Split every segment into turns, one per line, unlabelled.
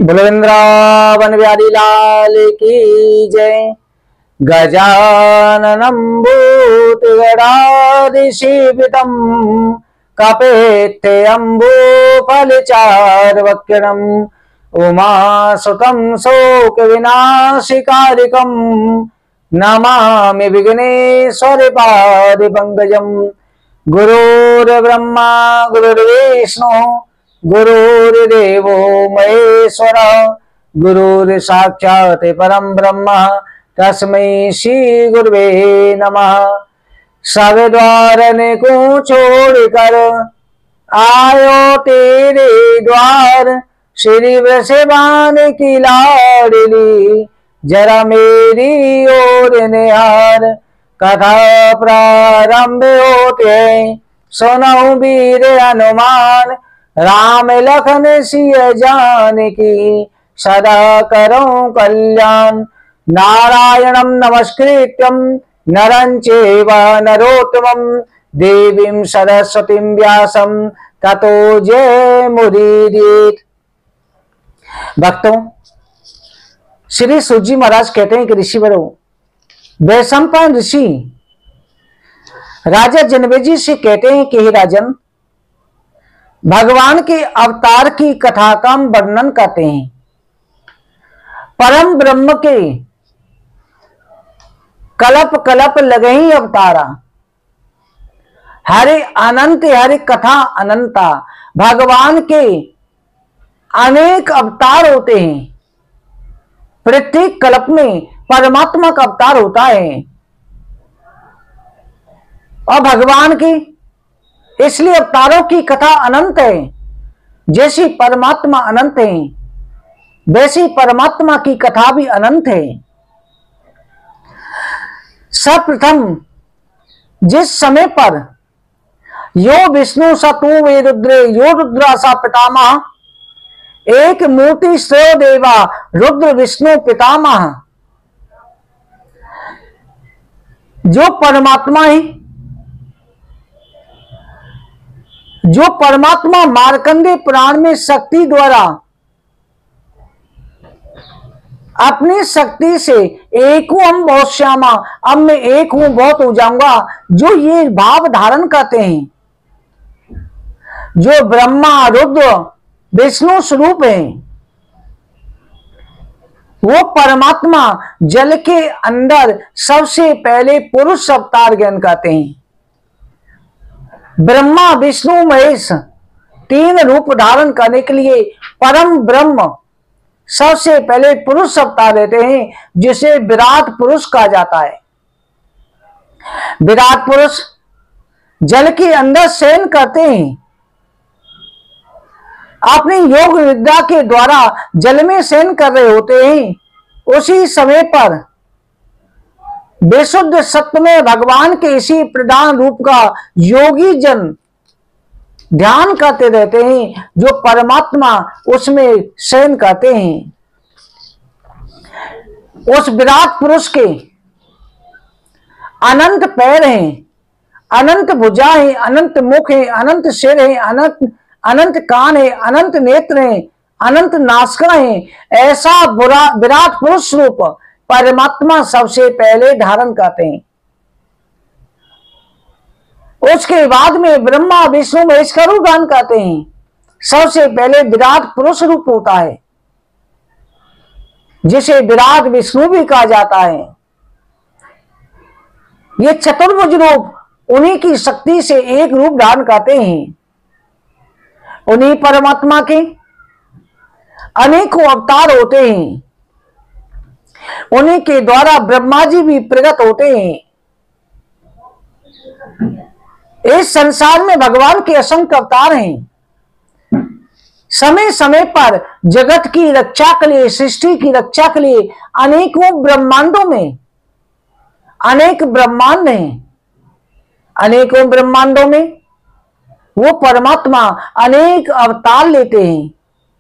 बोलो वृंदावन बिहारी लाल की जय। गजाननं भूतगणाधिसेवितं कपेत्यम्बुफलचार्वक्यम् उमासुतं शोकविनाशकारिकं नमामि विघ्नेश्वरपादपङ्कजम्। गुरुर्ब्रह्मा गुरुर्विष्णु गुरुर्देवो महेश्वर गुरुर्साक्षात् परम ब्रह्म तस्मै श्री गुरुवे नमः। सब द्वार को छोड़कर आयो तेरे द्वार, श्री वृषभान की लाडली जरा मेरी ओर निहार। कथा प्रारंभ होते सुनऊ वीर हनुमान, राम लखन सिय जानकी सदा करो कल्याण। नारायणं नमस्कृत्यं नरं चैव नरोत्तमं, देवीं सरस्वतीं व्यासं ततो जयमुदीरयेत्। भक्तों, श्री सूत महाराज कहते हैं कि ऋषिवरों, वैशंपायन ऋषि राजा जनमेजय से कहते हैं कि हे राजन, भगवान के अवतार की कथा का वर्णन करते हैं। परम ब्रह्म के कलप कलप लगे ही अवतारा, हरे अनंत हरे कथा अनंता। भगवान के अनेक अवतार होते हैं, प्रत्येक कल्प में परमात्मा का अवतार होता है। और भगवान की इसलिए अवतारों की कथा अनंत है। जैसी परमात्मा अनंत है, वैसी परमात्मा की कथा भी अनंत है। सर्वप्रथम जिस समय पर यो विष्णु स तू वे रुद्रे यो रुद्र सा पितामह, एक मूर्ति श्रेय देवा रुद्र विष्णु पितामह। जो परमात्मा है, जो परमात्मा मार्कंडे पुराण में शक्ति द्वारा अपनी शक्ति से एक हूं हम बहुत श्यामा, अब मैं एक हूं बहुत हो जाऊंगा, जो ये भाव धारण करते हैं, जो ब्रह्मा रुद्र विष्णु स्वरूप है, वो परमात्मा जल के अंदर सबसे पहले पुरुष अवतार ज्ञान करते हैं। ब्रह्मा विष्णु महेश तीन रूप धारण करने के लिए परम ब्रह्म सबसे पहले पुरुष अवतार लेते हैं, जिसे विराट पुरुष कहा जाता है। विराट पुरुष जल के अंदर शयन करते हैं, अपनी योग निद्रा के द्वारा जल में शयन कर रहे होते हैं। उसी समय पर विशुद्ध सत्य में भगवान के इसी प्रधान रूप का योगी जन ध्यान करते रहते हैं, जो परमात्मा उसमें शयन करते हैं। उस विराट पुरुष के अनंत पैर हैं, अनंत भुजा है, अनंत मुख है, अनंत सिर है, अनंत कान है, अनंत नेत्र है, अनंत नासिका है। ऐसा विराट पुरुष रूप परमात्मा सबसे पहले धारण करते हैं। उसके बाद में ब्रह्मा विष्णु महेश का रूप धारण करते हैं। सबसे पहले विराट पुरुष रूप होता है, जिसे विराट विष्णु भी कहा जाता है। ये चतुर्भुज रूप उन्हीं की शक्ति से एक रूप धारण करते हैं। उन्हीं परमात्मा के अनेकों अवतार होते हैं, उन्हीं के द्वारा ब्रह्मा जी भी प्रकट होते हैं। इस संसार में भगवान के असंख्य अवतार हैं। समय समय पर जगत की रक्षा के लिए, सृष्टि की रक्षा के लिए अनेकों ब्रह्मांडों में अनेक ब्रह्मांड हैं। अनेकों ब्रह्मांडों में वो परमात्मा अनेक अवतार लेते हैं।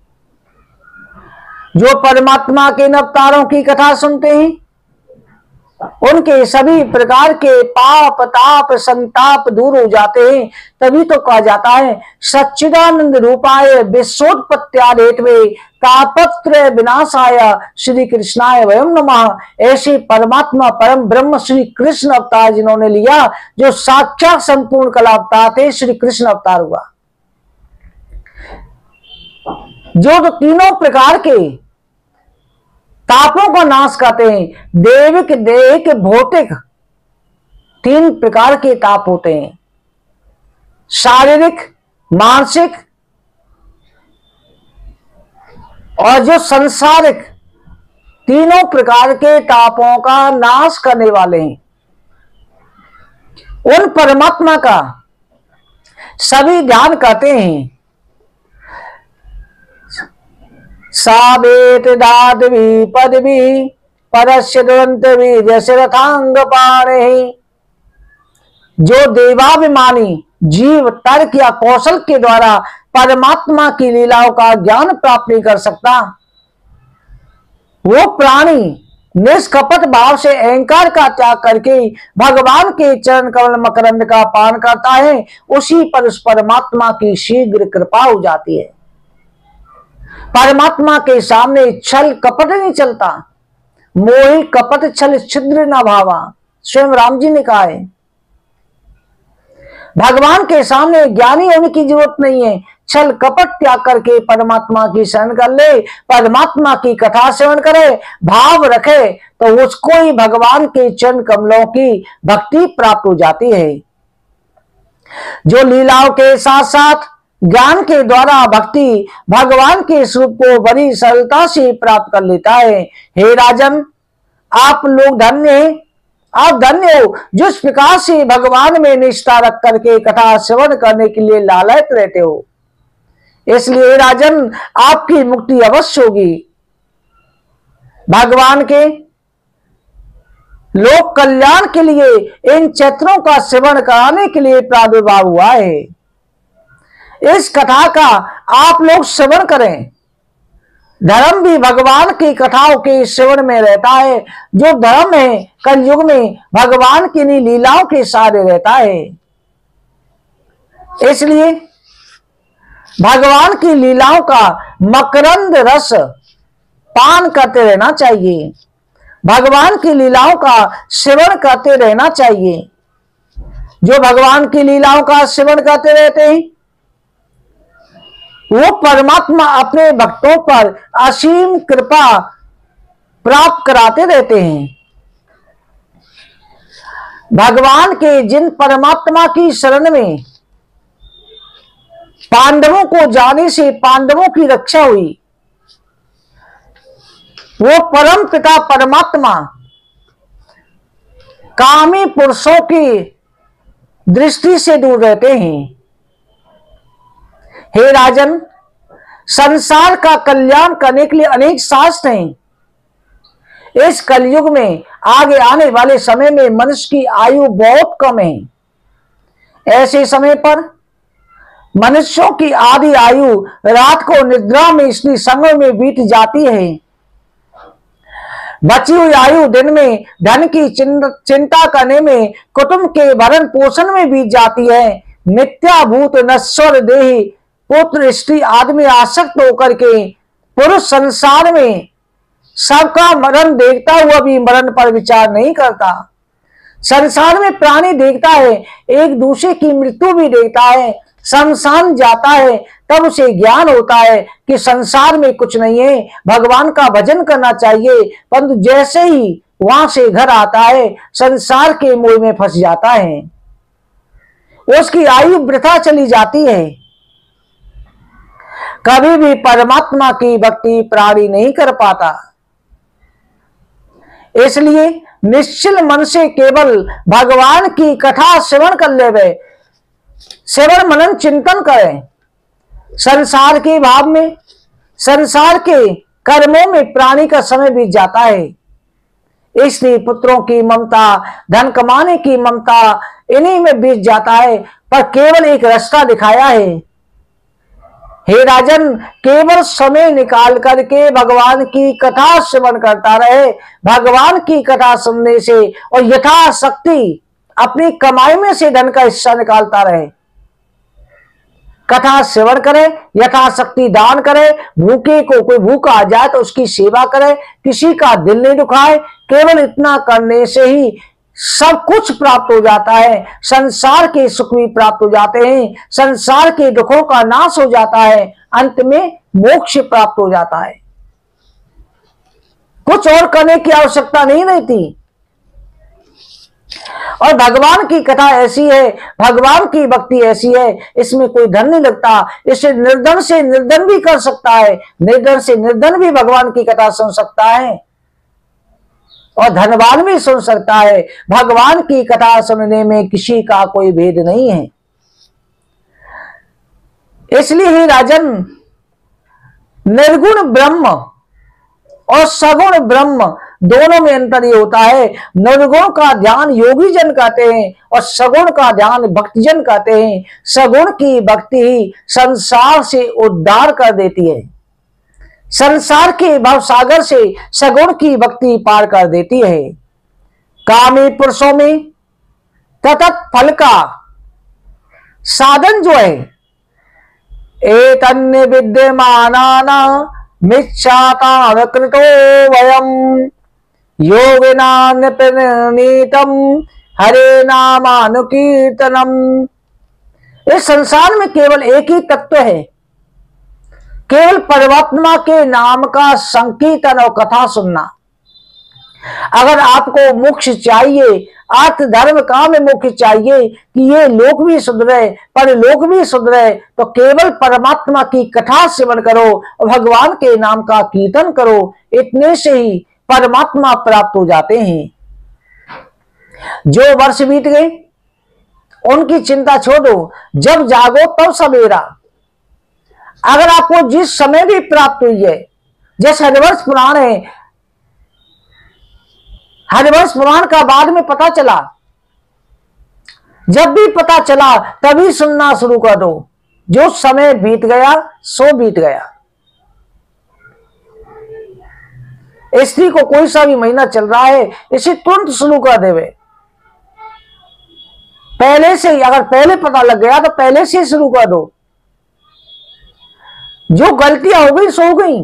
जो परमात्मा के इन अवतारों की कथा सुनते हैं, उनके सभी प्रकार के पाप ताप संताप दूर हो जाते हैं। तभी तो कहा जाता है सच्चिदानंद रूपाय विश्वोत्पत्त्यादिहेतवे तापत्रय विनाशाय श्री कृष्णाय वयम नमः। ऐसे परमात्मा परम ब्रह्म श्री कृष्ण अवतार जिन्होंने लिया, जो साक्षात संपूर्ण कला अवतार थे, श्री कृष्ण अवतार हुआ, जो तो तीनों प्रकार के तापों का नाश करते हैं। दैविक दैहिक भौतिक तीन प्रकार के ताप होते हैं, शारीरिक मानसिक और जो संसारिक, तीनों प्रकार के तापों का नाश करने वाले हैं। उन परमात्मा का सभी ध्यान करते हैं। सावेत दादवी पदवी परस्य दुरंत वीर्यरथांग पाणे। जो देवाभिमानी जीव तर्क या कौशल के द्वारा परमात्मा की लीलाओं का ज्ञान प्राप्त नहीं कर सकता, वो प्राणी निष्कपट भाव से अहंकार का त्याग करके भगवान के चरण कमल मकरंद का पान करता है, उसी पर उस परमात्मा की शीघ्र कृपा हो जाती है। परमात्मा के सामने छल कपट नहीं चलता। मोहि कपट छल छिद्र न भावा, स्वयं राम जी ने कहा है। भगवान के सामने ज्ञानी होने की जरूरत नहीं है। छल कपट त्याग करके परमात्मा की शरण कर ले, परमात्मा की कथा सेवन करे, भाव रखे, तो उसको ही भगवान के चरण कमलों की भक्ति प्राप्त हो जाती है। जो लीलाओं के साथ साथ ज्ञान के द्वारा भक्ति भगवान के स्वरूप को बड़ी सरलता से प्राप्त कर लेता है। हे राजन, आप लोग धन्य हैं, आप धन्य हो जिस प्रकार से भगवान में निष्ठा रख करके कथा श्रवण करने के लिए लालयत रहते हो। इसलिए राजन, आपकी मुक्ति अवश्य होगी। भगवान के लोक कल्याण के लिए इन चैत्रों का सेवन कराने के लिए प्रादुर्भाव हुआ है। इस कथा का आप लोग श्रवण करें। धर्म भी भगवान की कथाओं के श्रवण में रहता है। जो धर्म है कलयुग में भगवान की लीलाओं के सहारे रहता है। इसलिए भगवान की लीलाओं का मकरंद रस पान करते रहना चाहिए, भगवान की लीलाओं का श्रवण करते रहना चाहिए। जो भगवान की लीलाओं का श्रवण करते रहते हैं, वो परमात्मा अपने भक्तों पर असीम कृपा प्राप्त कराते रहते हैं। भगवान के जिन परमात्मा की शरण में पांडवों को जाने से पांडवों की रक्षा हुई, वो परम पिता परमात्मा कामी पुरुषों की दृष्टि से दूर रहते हैं। हे राजन, संसार का कल्याण करने के लिए अनेक शास्त्र हैं। इस कलयुग में आगे आने वाले समय में मनुष्य की आयु बहुत कम है। ऐसे समय पर मनुष्यों की आधी आयु रात को निद्रा में इसलिए संगम में बीत जाती है। बची हुई आयु दिन में धन की चिंता करने में, कुटुंब के भरण पोषण में बीत जाती है। मिथ्याभूत नश्वर देही पुत्र स्त्री आदमी आसक्त होकर के पुरुष संसार में सबका मरण देखता हुआ भी मरण पर विचार नहीं करता। संसार में प्राणी देखता है, एक दूसरे की मृत्यु भी देखता है, शमशान जाता है, तब उसे ज्ञान होता है कि संसार में कुछ नहीं है, भगवान का भजन करना चाहिए। परंतु जैसे ही वहां से घर आता है, संसार के मोह में फंस जाता है, उसकी आयु वृथा चली जाती है। कभी भी परमात्मा की भक्ति प्राणी नहीं कर पाता। इसलिए निश्चल मन से केवल भगवान की कथा श्रवण कर ले, श्रवण मनन चिंतन करें। संसार के भाव में, संसार के कर्मों में प्राणी का समय बीत जाता है। इसलिए पुत्रों की ममता, धन कमाने की ममता, इन्हीं में बीत जाता है। पर केवल एक रास्ता दिखाया है, हे राजन, केवल समय निकाल करके भगवान की कथा श्रवण करता रहे। भगवान की कथा सुनने से और यथाशक्ति अपनी कमाई में से धन का हिस्सा निकालता रहे। कथा श्रवण करे, यथाशक्ति दान करे, भूखे को कोई भूखा आ जाए तो उसकी सेवा करे, किसी का दिल नहीं दुखाए। केवल इतना करने से ही सब कुछ प्राप्त हो जाता है। संसार के सुख भी प्राप्त हो जाते हैं, संसार के दुखों का नाश हो जाता है, अंत में मोक्ष प्राप्त हो जाता है। कुछ और करने की आवश्यकता नहीं रहती। और भगवान की कथा ऐसी है, भगवान की भक्ति ऐसी है, इसमें कोई धन नहीं लगता। इसे निर्धन से निर्धन भी कर सकता है, निर्धन से निर्धन भी भगवान की कथा सुन सकता है और धनवान भी सुन सकता है। भगवान की कथा सुनने में किसी का कोई भेद नहीं है। इसलिए ही राजन, निर्गुण ब्रह्म और सगुण ब्रह्म दोनों में अंतर ये होता है। निर्गुण का ध्यान योगी जन करते हैं और सगुण का ध्यान भक्तिजन करते हैं। सगुण की भक्ति ही संसार से उद्धार कर देती है, संसार के भवसागर से सगुण की भक्ति पार कर देती है। कामी पुरुषों में ततत फल का साधन जो है, एतन्य विद्यमाना मिच्छाता कृतो वयम योगिना निपनीतम हरे नामानुकीर्तनम। इस संसार में केवल एक ही तत्व है, केवल परमात्मा के नाम का संकीर्तन और कथा सुनना। अगर आपको मोक्ष चाहिए, अर्थ धर्म काम में मोक्ष चाहिए कि ये लोक भी सुधरे पर लोक भी सुधरे, तो केवल परमात्मा की कथा सेवन करो और भगवान के नाम का कीर्तन करो। इतने से ही परमात्मा प्राप्त हो जाते हैं। जो वर्ष बीत गए उनकी चिंता छोड़ो, जब जागो तब सवेरा। अगर आपको जिस समय भी प्राप्त हुई है, जैसे हरिवंश पुराण है, हरिवंश पुराण का बाद में पता चला, जब भी पता चला तभी सुनना शुरू कर दो। जो समय बीत गया सो बीत गया। स्त्री को कोई सा भी महीना चल रहा है, इसे तुरंत शुरू कर देवे। पहले से ही, अगर पहले पता लग गया तो पहले से ही शुरू कर दो। जो गलतियां हो गई सो हो गई।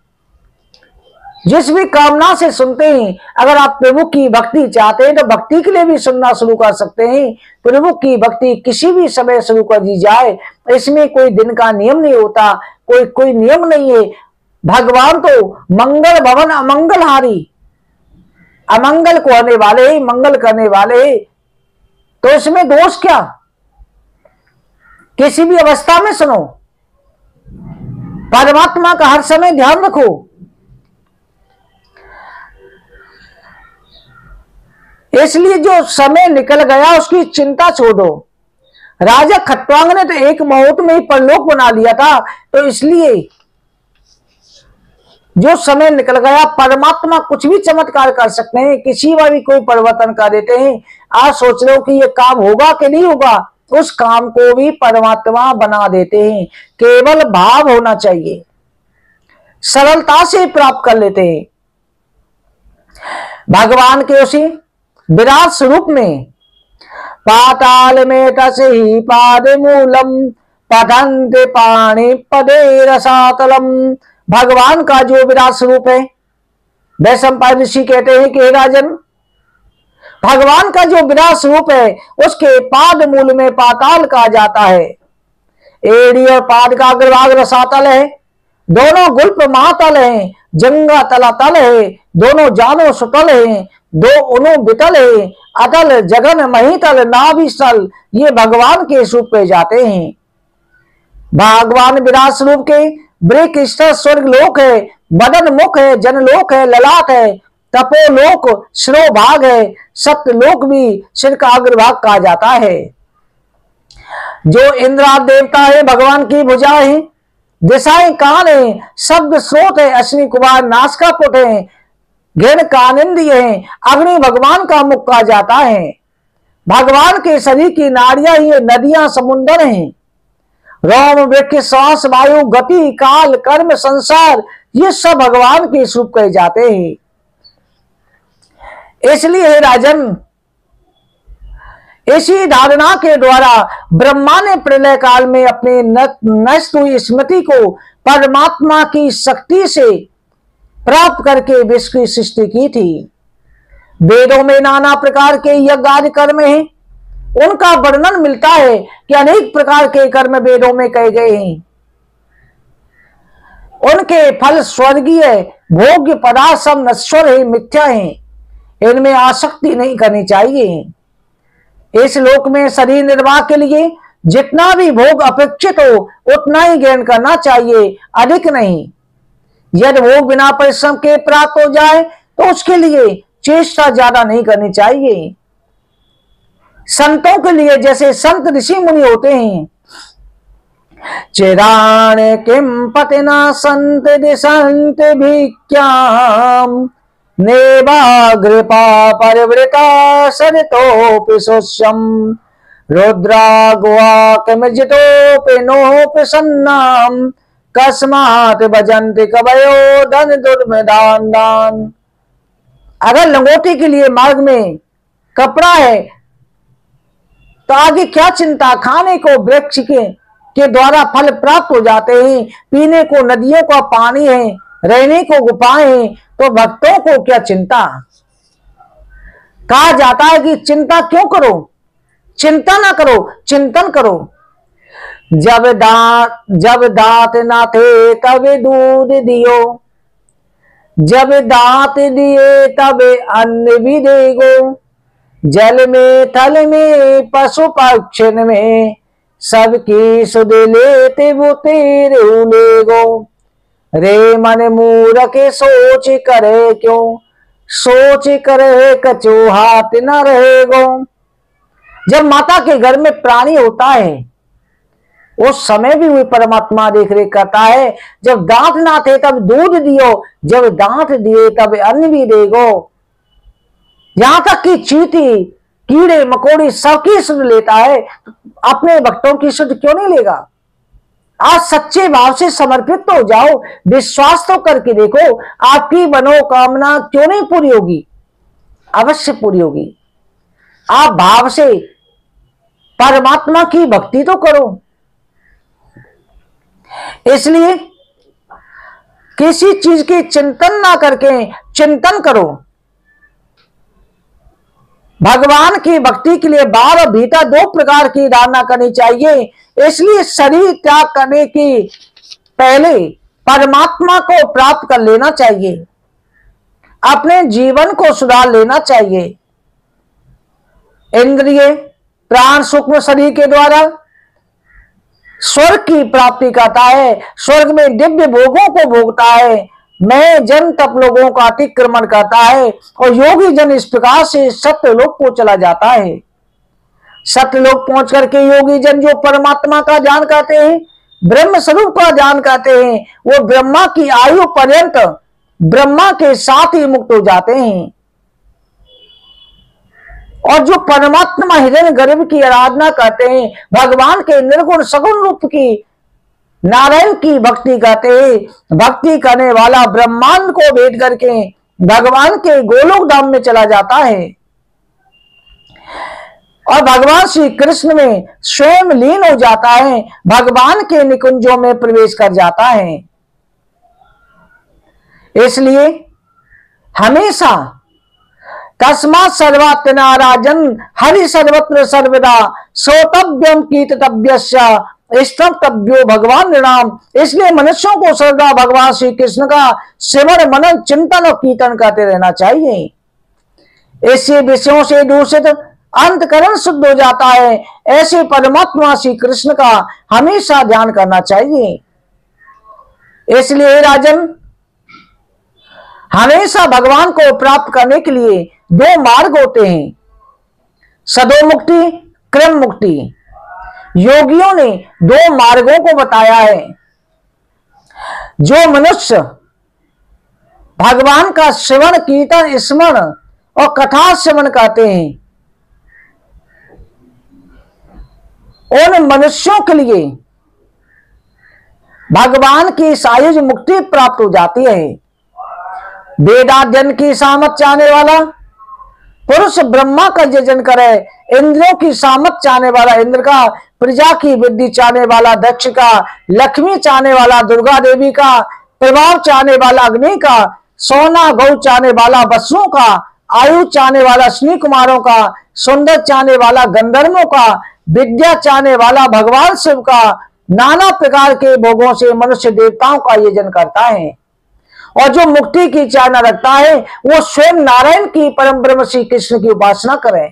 जिस भी कामना से सुनते हैं, अगर आप प्रभु की भक्ति चाहते हैं तो भक्ति के लिए भी सुनना शुरू कर सकते हैं। प्रभु की भक्ति किसी भी समय शुरू कर दी जाए, इसमें कोई दिन का नियम नहीं होता, कोई नियम नहीं है। भगवान तो मंगल भवन अमंगलहारी, अमंगल को होने वाले ही मंगल करने वाले, तो इसमें दोष क्या? किसी भी अवस्था में सुनो, परमात्मा का हर समय ध्यान रखो। इसलिए जो समय निकल गया उसकी चिंता छोड़ो। राजा खट्वांग ने तो एक मुहूर्त में ही परलोक बना लिया था, तो इसलिए जो समय निकल गया, परमात्मा कुछ भी चमत्कार कर सकते हैं, किसी में भी कोई परिवर्तन कर देते हैं। आज सोच रहे हो कि ये काम होगा कि नहीं होगा, उस काम को भी परमात्मा बना देते हैं। केवल भाव होना चाहिए, सरलता से प्राप्त कर लेते हैं। भगवान के उसी विराट स्वरूप में पाताल में तस्हि पाद मूलम पठन्ते पाणि पदे रसातलम। भगवान का जो विराट स्वरूप है, वैशंपायन ऋषि कहते हैं कि हे राजन, भगवान का जो विराट स्वरूप है उसके पाद मूल में पाताल कहा जाता है। एड़ी और पाद का अग्रभाग रसातल है, दोनों गुल्प महातल है, जंगा तला तल है, दोनों जानो सुतल है, दो उनो बितल है, अतल जगन महितल नाभि स्थल, ये भगवान के स्वरूप कहे जाते हैं। भगवान विराट स्वरूप के ब्रेक स्तर स्वर्ग लोक है, बदन मुख है, जनलोक है, ललाट है, तपोलोक शिरोभाग है, सत्यलोक भी सिर का अग्रभाग कहा जाता है। जो इंद्राद देवता है, भगवान की भुजा है, दिशाएं कान है, शब्द स्रोत है, अश्विनी कुमार नासिका पुट है, घृण कानिंद्रिय है, अग्नि भगवान का मुख कहा जाता है। भगवान के शरीर की नाड़ियां ही नदियां समुंदर हैं। रोम वृक्ष श्वास वायु गति काल कर्म संसार, ये सब भगवान के स्वरूप कहे जाते हैं। इसलिए राजन, इसी धारणा के द्वारा ब्रह्मा ने प्रलय काल में अपने नष्ट हुई स्मृति को परमात्मा की शक्ति से प्राप्त करके विश्व की सृष्टि की थी। वेदों में नाना प्रकार के यज्ञ आदि कर्म हैं, उनका वर्णन मिलता है कि अनेक प्रकार के कर्म वेदों में कहे गए हैं। उनके फल स्वर्गीय भोग्य पदार्थ सब नश्वर है, मिथ्या है, इनमें आसक्ति नहीं करनी चाहिए। इस लोक में शरीर निर्वाह के लिए जितना भी भोग अपेक्षित हो उतना ही ग्रहण करना चाहिए, अधिक नहीं। यदि भोग बिना परिश्रम के प्राप्त हो जाए तो उसके लिए चेष्टा ज्यादा नहीं करनी चाहिए। संतों के लिए, जैसे संत ऋषि मुनि होते हैं, चिराण किम पतिना संत दिशंत भिक्याम नेवाग्रपा परिवृता सरितोपि सोष्यम रुद्रा गुआ किमजितोपि नोपि सन्नाम कस्मात भजन्ति कवयो धन दुर्मेदान दान। अगर लंगोटी के लिए मार्ग में कपड़ा है तो आगे क्या चिंता, खाने को वृक्ष के द्वारा फल प्राप्त हो जाते हैं, पीने को नदियों का पानी है, रहने को गुफाएं हैं, तो भक्तों को क्या चिंता। कहा जाता है कि चिंता क्यों करो, चिंता ना करो, चिंतन करो। जब दांत ना थे तब दूध दियो, जब दांत दिए तब अन्न भी देगो, जल में थल में पशु पक्षिन में सबकी सुध लेते वो तेरे लेगो। रे मन मूरख सोच करे क्यों, सोच करे कचो हाथ न रहेगो। जब माता के घर में प्राणी होता है उस समय भी वही परमात्मा देख रेख करता है। जब दांत ना थे तब दूध दियो, जब दांत दिए तब अन्न भी देगो। यहां तक कि चींटी कीड़े मकोड़े सबकी सुध लेता है, अपने भक्तों की सुध क्यों नहीं लेगा। आज सच्चे भाव से समर्पित तो हो जाओ, विश्वास तो करके देखो, आपकी मनोकामना क्यों नहीं पूरी होगी, अवश्य पूरी होगी। आप भाव से परमात्मा की भक्ति तो करो। इसलिए किसी चीज की चिंतन ना करके चिंतन करो। भगवान की भक्ति के लिए बाहर और भीतर दो प्रकार की धारणा करनी चाहिए। इसलिए शरीर त्याग करने की पहले परमात्मा को प्राप्त कर लेना चाहिए, अपने जीवन को सुधार लेना चाहिए। इंद्रिय प्राण सूक्ष्म शरीर के द्वारा स्वर्ग की प्राप्ति करता है, स्वर्ग में दिव्य भोगों को भोगता है, मैं जन तप लोगों का अतिक्रमण करता है और योगी जन इस प्रकार से सत्यलोक को चला जाता है। सत्यलोक पहुंच करके योगी जन जो परमात्मा का ज्ञान करते हैं, ब्रह्म स्वरूप का ज्ञान करते हैं, वो ब्रह्मा की आयु पर्यंत ब्रह्मा के साथ ही मुक्त हो जाते हैं। और जो परमात्मा हिरण्य गर्भ की आराधना करते हैं, भगवान के निर्गुण सगुण रूप की नारायण की भक्ति करते हैं, भक्ति करने वाला ब्रह्मांड को भेद करके भगवान के गोलोक धाम में चला जाता है और भगवान श्री कृष्ण में स्वयं लीन हो जाता है, भगवान के निकुंजों में प्रवेश कर जाता है। इसलिए हमेशा तस्मात् सर्वात्मना राजन हरि सर्वत्र सर्वदा श्रोतव्यम कीर्तव्यस्य स्तव्यो भगवान नाम। इसलिए मनुष्यों को सर्वदा भगवान श्री कृष्ण का सिमरण मनन चिंतन और कीर्तन करते रहना चाहिए। ऐसे विषयों से दूषित अंतकरण शुद्ध हो जाता है, ऐसे परमात्मा श्री कृष्ण का हमेशा ध्यान करना चाहिए। इसलिए राजन, हमेशा भगवान को प्राप्त करने के लिए दो मार्ग होते हैं, सदो मुक्ति, क्रम मुक्ति। योगियों ने दो मार्गों को बताया है। जो मनुष्य भगवान का श्रवण कीर्तन स्मरण और कथा श्रवण करते हैं, उन मनुष्यों के लिए भगवान की सायुज मुक्ति प्राप्त हो जाती है। वेदाध्ययन की सामर्थ चाहने वाला पुरुष ब्रह्मा का यजन करे, इंद्रियों की सामर्थ चाहने वाला इंद्र का, प्रजा की वृद्धि चाहने वाला दक्ष का, लक्ष्मी चाहने वाला दुर्गा देवी का, प्रभाव चाहने वाला अग्नि का, सोना गौ चाहने वाला वसुओं का, आयु चाहने वाला अश्विनी कुमारों का, सुंदर चाहने वाला गंधर्वों का, विद्या चाहने वाला भगवान शिव का, नाना प्रकार के भोगों से मनुष्य देवताओं का यजन करता है। और जो मुक्ति की इच्छा न रखता है वो स्वयं नारायण की परम ब्रह्म श्री कृष्ण की उपासना करें।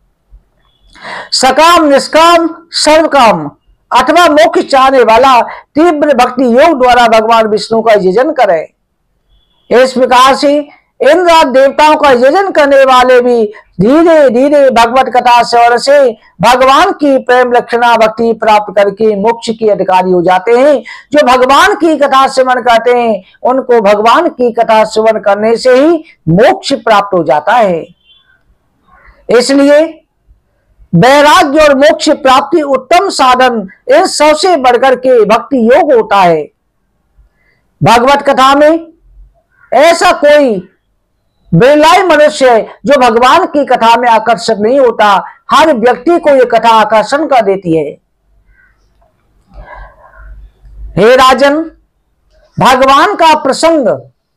सकाम निष्काम सर्वकाम अथवा मोक्ष चाहने वाला तीव्र भक्ति योग द्वारा भगवान विष्णु का यजन करे। इस प्रकार से इंद्र देवताओं का यजन करने वाले भी धीरे धीरे भगवत कथा श्रवण से भगवान की प्रेम लक्षणा भक्ति प्राप्त करके मोक्ष के अधिकारी हो जाते हैं। जो भगवान की कथा श्रवण करते हैं उनको भगवान की कथा श्रवण करने से ही मोक्ष प्राप्त हो जाता है। इसलिए वैराग्य और मोक्ष प्राप्ति उत्तम साधन इन सबसे बढ़कर के भक्ति योग होता है। भगवत कथा में ऐसा कोई बिरलाई मनुष्य है जो भगवान की कथा में आकर्षक नहीं होता। हर व्यक्ति को यह कथा आकर्षण कर देती है। हे राजन, भगवान का प्रसंग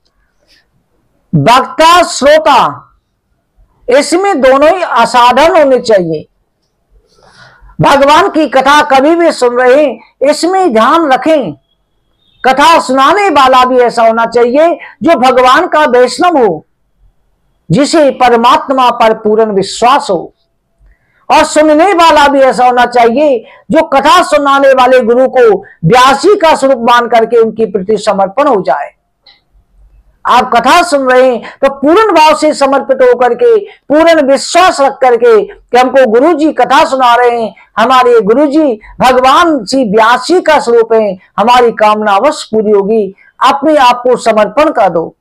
वक्ता श्रोता इसमें दोनों ही असाधारण होने चाहिए। भगवान की कथा कभी भी सुन रहे हैं इसमें ध्यान रखें। कथा सुनाने वाला भी ऐसा होना चाहिए जो भगवान का वैष्णव हो, जिसे परमात्मा पर पूर्ण विश्वास हो। और सुनने वाला भी ऐसा होना चाहिए जो कथा सुनाने वाले गुरु को व्यास जी का स्वरूप मान करके उनके प्रति समर्पण हो जाए। आप कथा सुन रहे हैं तो पूर्ण भाव से समर्पित होकर के पूर्ण विश्वास रख करके कि हमको गुरु जी कथा सुना रहे हैं, हमारे गुरु जी भगवान जी व्यास जी का स्वरूप है, हमारी कामना अवश्य पूरी होगी। अपने आप को समर्पण कर दो,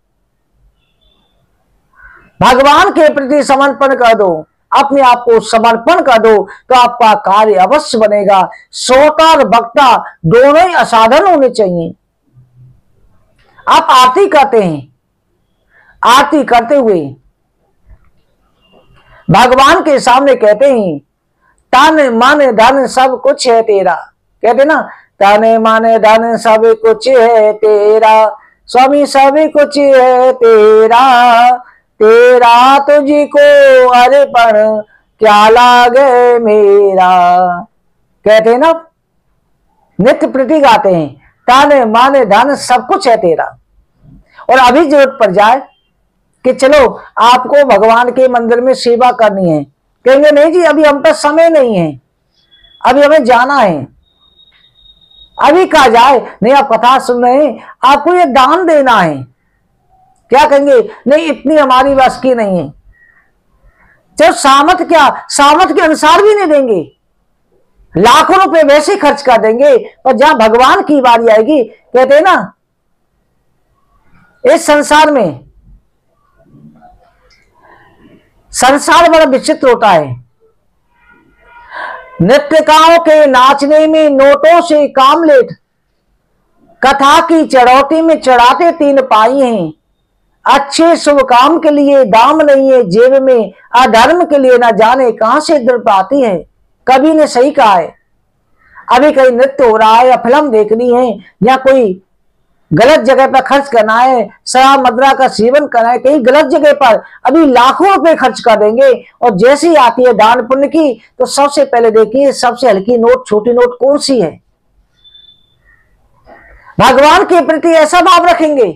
भगवान के प्रति समर्पण कर दो, अपने आप को समर्पण कर दो तो आपका कार्य अवश्य बनेगा। श्रोता और वक्ता दोनों ही असाधारण होने चाहिए। आप आरती करते हैं, आरती करते हुए भगवान के सामने कहते हैं तन मन धन सब कुछ है तेरा। कहते ना, तन मन धन सब कुछ है तेरा, स्वामी सब कुछ है तेरा, तेरा तुझको अर्पण क्या लागे मेरा। कहते हैं ना, नित्य प्रति गाते हैं तन मन धन सब कुछ है तेरा। और अभी जरूरत पड़ जाए कि चलो आपको भगवान के मंदिर में सेवा करनी है, कहेंगे नहीं जी अभी हम पर समय नहीं है, अभी हमें जाना है। अभी कहा जाए नहीं आप कथा सुन रहे हैं, आपको ये दान देना है, क्या कहेंगे नहीं इतनी हमारी बस की नहीं है। तो सामर्थ क्या, सामर्थ के अनुसार भी नहीं देंगे, लाखों रुपए वैसे खर्च कर देंगे। पर जहां भगवान की बारी आएगी, कहते हैं ना इस संसार में संसार बड़ा विचित्र होता है। नृत्यकाओं के नाचने में नोटों से काम लेट, कथा की चढ़ौती में चढ़ाते तीन पाई हैं। अच्छे शुभ काम के लिए दाम नहीं है जेब में, अधर्म के लिए ना जाने कहां से द्रव्य आती है। कवि ने सही कहा है। अभी कहीं नृत्य हो रहा है या फिल्म देखनी है या कोई गलत जगह पर खर्च करना है, शराब मदिरा का सेवन करना है कहीं गलत जगह पर, अभी लाखों रुपए खर्च कर देंगे। और जैसे ही आती है दान पुण्य की तो सबसे पहले देखिए सबसे हल्की नोट, छोटी नोट कौन सी है। भगवान के प्रति ऐसा भाव रखेंगे।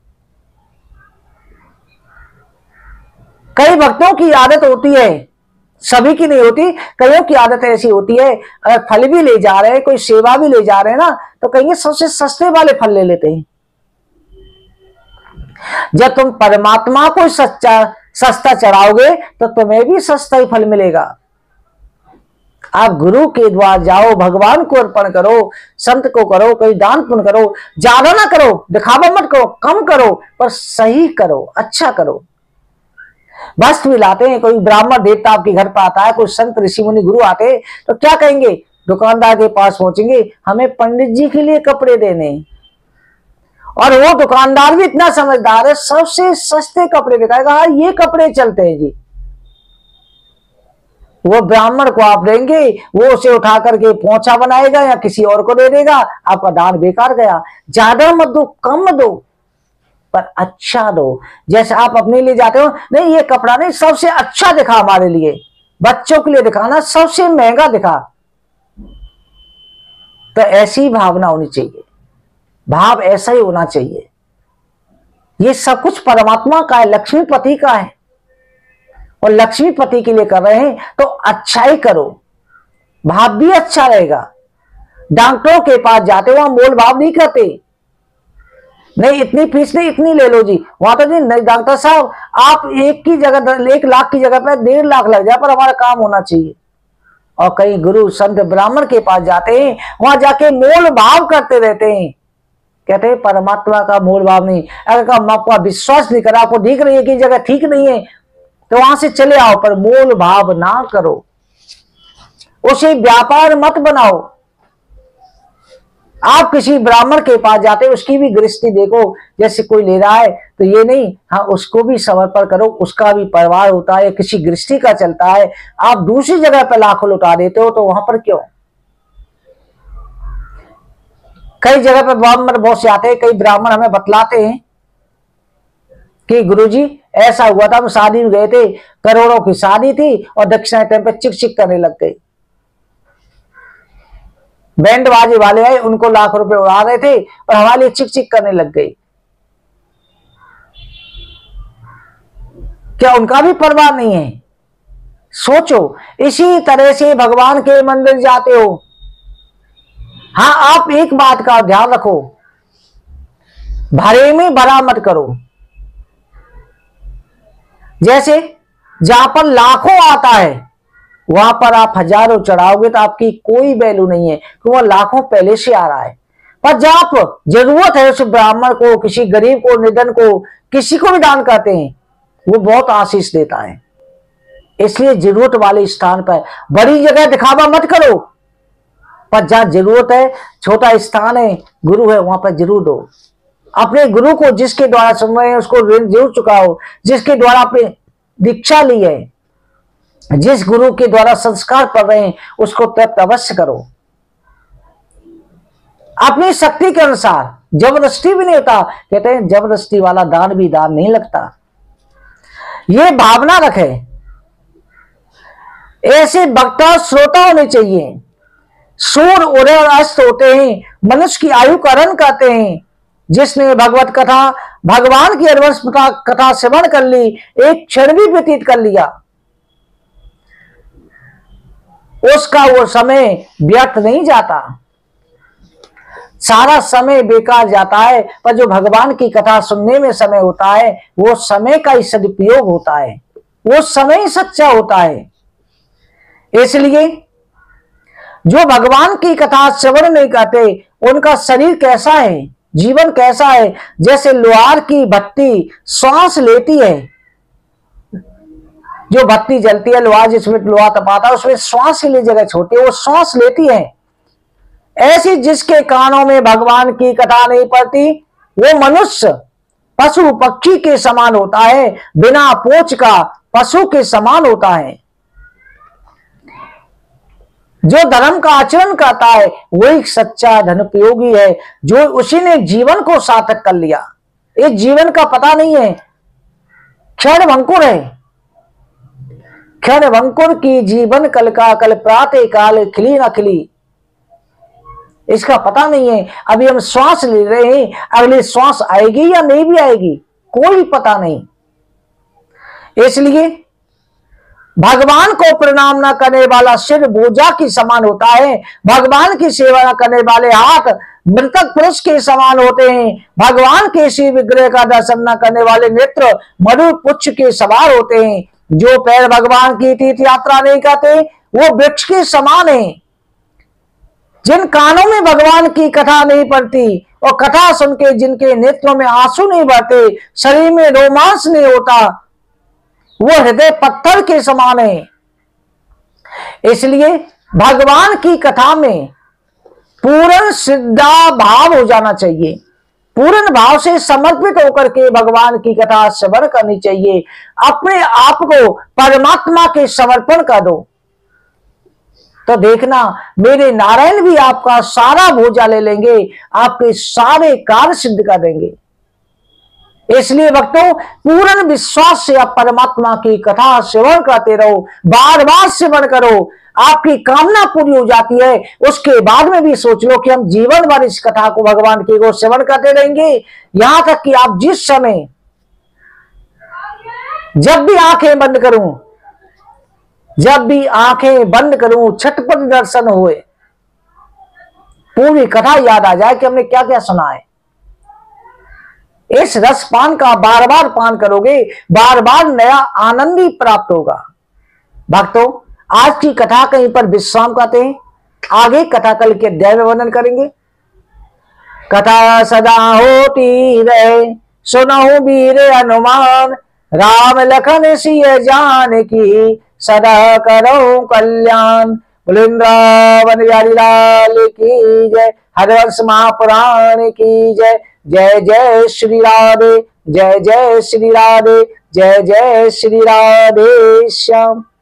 कई भक्तों की आदत होती है, सभी की नहीं होती, कईयों की आदत ऐसी होती है, अगर फल भी ले जा रहे हैं, कोई सेवा भी ले जा रहे हैं ना, तो कहेंगे सबसे सस्ते वाले फल ले लेते हैं। जब तुम परमात्मा को सस्ता चढ़ाओगे तो तुम्हें भी सस्ता ही फल मिलेगा। आप गुरु के द्वार जाओ, भगवान को अर्पण करो, संत को करो, कोई दान पुण्य करो, ज्यादा ना करो, दिखावा मत करो, कम करो, पर सही करो, अच्छा करो। वस्त्र भी लाते हैं, कोई ब्राह्मण देवता आपके घर पर आता है, कोई संत ऋषि मुनि गुरु आते हैं तो क्या कहेंगे, दुकानदार के पास पहुंचेंगे, हमें पंडित जी के लिए कपड़े देने, और वो दुकानदार भी इतना समझदार है, सबसे सस्ते कपड़े दिखाएगा, हाँ ये कपड़े चलते हैं जी। वो ब्राह्मण को आप देंगे, वो उसे उठा करके पोंछा बनाएगा या किसी और को दे देगा, आपका दान बेकार गया। ज्यादा मत दो, कम दो, पर अच्छा दो। जैसे आप अपने लिए जाते हो, नहीं ये कपड़ा नहीं, सबसे अच्छा दिखा हमारे लिए, बच्चों के लिए दिखाना सबसे महंगा दिखा। तो ऐसी भावना होनी चाहिए, भाव ऐसा ही होना चाहिए। ये सब कुछ परमात्मा का है, लक्ष्मीपति का है, और लक्ष्मीपति के लिए कर रहे हैं तो अच्छा ही करो, भाव भी अच्छा रहेगा। डॉक्टरों के पास जाते हो, वहां मोल भाव नहीं करते, नहीं इतनी फीस नहीं, इतनी ले लो जी, वहां तो जी नहीं डॉक्टर साहब, आप 1 लाख की जगह पर 1.5 लाख लग जाए, पर हमारा काम होना चाहिए। और कई गुरु संत ब्राह्मण के पास जाते हैं, वहां जाके मोल भाव करते रहते हैं, कहते हैं परमात्मा का मोल भाव नहीं। अगर आपका विश्वास नहीं करा, आपको दिख रही है कि जगह ठीक नहीं है, तो वहां से चले आओ, पर मोल भाव ना करो, उसे व्यापार मत बनाओ। आप किसी ब्राह्मण के पास जाते हो, उसकी भी गृहस्थी देखो, जैसे कोई ले रहा है तो ये नहीं, हाँ उसको भी समर्पण करो, उसका भी परिवार होता है, किसी गृहस्थी का चलता है। आप दूसरी जगह पर लाखों लुटा देते हो, तो वहां पर क्यों? कई जगह पर ब्राह्मण बहुत से आते हैं, कई ब्राह्मण हमें बतलाते हैं कि गुरुजी ऐसा हुआ था, हम शादी में गए थे, करोड़ों की शादी थी, और दक्षिणा टाइम पे चिक चिक करने लग गए। बैंड बाजे वाले आए, उनको लाख रुपए उड़ा रहे थे, और हमारे लिए चिक चिक करने लग गए। क्या उनका भी परवाह नहीं है? सोचो, इसी तरह से भगवान के मंदिर जाते हो, हाँ आप एक बात का ध्यान रखो, भरे में भरा मत करो। जैसे जहां पर लाखों आता है, वहां पर आप हजारों चढ़ाओगे तो आपकी कोई वैल्यू नहीं है, क्योंकि वह लाखों पहले से आ रहा है। पर जहां पर जरूरत है, उस ब्राह्मण को, किसी गरीब को, निर्धन को, किसी को भी दान करते हैं, वो बहुत आशीष देता है। इसलिए जरूरत वाले स्थान पर बड़ी जगह दिखावा मत करो, पर जहां जरूरत है, छोटा स्थान है, गुरु है, वहां पर जरूर दो। अपने गुरु को, जिसके द्वारा सुन रहे हैं, उसको ऋण जरूर चुकाओ। जिसके द्वारा आपने दीक्षा ली है, जिस गुरु के द्वारा संस्कार पढ़ रहे हैं, उसको तप अवश्य करो, अपनी शक्ति के अनुसार। जबरदस्ती भी नहीं होता, कहते हैं जबरदस्ती वाला दान भी दान नहीं लगता। ये भावना रखे। ऐसे वक्ता श्रोता होने चाहिए। सूर्य उदय और अस्त होते हैं, मनुष्य की आयु का रन करते हैं। जिसने भगवत कथा, भगवान की अरवस कथा श्रवण कर ली, एक क्षण भी व्यतीत कर लिया, उसका वो समय व्यर्थ नहीं जाता, सारा समय बेकार जाता है। पर जो भगवान की कथा सुनने में समय होता है, वो समय का ही सदुपयोग होता है, वो समय ही सच्चा होता है। इसलिए जो भगवान की कथा श्रवण नहीं करते, उनका शरीर कैसा है, जीवन कैसा है? जैसे लोहार की भट्टी श्वास लेती है, जो भट्टी जलती है, लोहा जिसमें लोहा तपाता है, उसमें श्वास के लिए जगह छोटी है, वो श्वास लेती है। ऐसी जिसके कानों में भगवान की कथा नहीं पड़ती, वो मनुष्य पशु पक्षी के समान होता है, बिना पूंछ का पशु के समान होता है। जो धर्म का आचरण करता है, वही सच्चा धनुपयोगी है, जो उसी ने जीवन को सार्थक कर लिया। इस जीवन का पता नहीं है, क्षण भंकुर है, क्षण भंकुर की जीवन कल का कल, प्रातः काल खिली न खिली, इसका पता नहीं है। अभी हम श्वास ले रहे हैं, अगली श्वास आएगी या नहीं भी आएगी, कोई पता नहीं। इसलिए भगवान को प्रणाम न करने वाला सिर बोझा की समान होता है, भगवान की सेवा न करने वाले हाथ मृतक पुरुष के समान होते हैं, भगवान के शिव विग्रह का दर्शन न करने वाले नेत्र मधु पुच्छ के सवार होते हैं, जो पैर भगवान की तीर्थ यात्रा नहीं करते, वो वृक्ष के समान है। जिन कानों में भगवान की कथा नहीं पड़ती, और कथा सुन के जिनके नेत्रों में आंसू नहीं बहते, शरीर में रोमांस नहीं होता, वो हृदय पत्थर के समान है। इसलिए भगवान की कथा में पूर्ण श्रद्धा भाव हो जाना चाहिए। पूर्ण भाव से समर्पित होकर के भगवान की कथा श्रवण करनी चाहिए। अपने आप को परमात्मा के समर्पण कर दो, तो देखना मेरे नारायण भी आपका सारा भोजा ले लेंगे, आपके सारे कार्य सिद्ध कर देंगे। इसलिए भक्तों, पूर्ण विश्वास से आप परमात्मा की कथा श्रवण करते रहो, बार बार श्रवण करो, आपकी कामना पूरी हो जाती है। उसके बाद में भी सोच लो कि हम जीवन भर इस कथा को, भगवान की को श्रवण करते रहेंगे, यहां तक कि आप जिस समय जब भी आंखें बंद करूं, जब भी आंखें बंद करूं, छटपट दर्शन हुए, पूरी कथा याद आ जाए कि हमने क्या क्या सुना है। इस रस पान का बार बार पान करोगे, बार बार नया आनंद ही प्राप्त होगा। भक्तों, आज की कथा कहीं पर विश्राम करते हैं, आगे कथा कल के अध्याय में वर्णन करेंगे। कथा सदा होती रहे, सुनहु वीर हनुमान, राम लखन सिय जान की, सदा करो कल्याण। वृंदावन बिहारी लाल की जय, हरिवंश महापुराण की जय। जय जय श्री राधे, जय जय श्री राधे, जय जय श्री राधे श्याम।